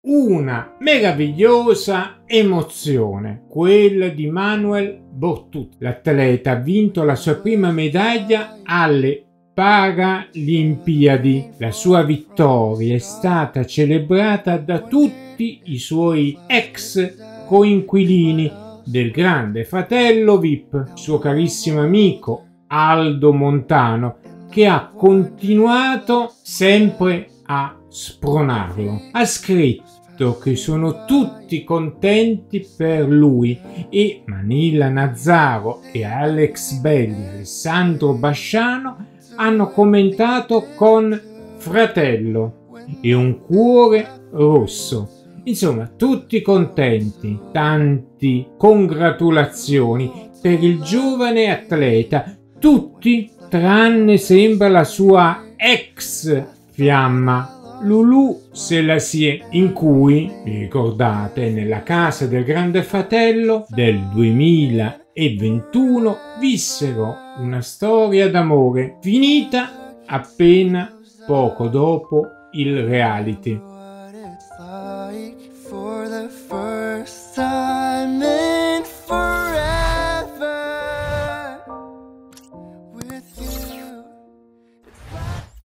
una meravigliosa emozione, quella di Manuel Bortuzzi. L'atleta ha vinto la sua prima medaglia alle Paralimpiadi. La sua vittoria è stata celebrata da tutti i suoi ex coinquilini del Grande Fratello VIP, suo carissimo amico Aldo Montano, che ha continuato sempre a spronarlo. Ha scritto che sono tutti contenti per lui e Manila Nazzaro e Alex Belli, Alessandro Basciano hanno commentato con fratello e un cuore rosso. Insomma, tutti contenti, tanti congratulazioni per il giovane atleta, tutti tranne sembra la sua ex fiamma Lulu Selassie, in cui, vi ricordate, nella casa del Grande Fratello del 2021 vissero una storia d'amore finita appena poco dopo il reality.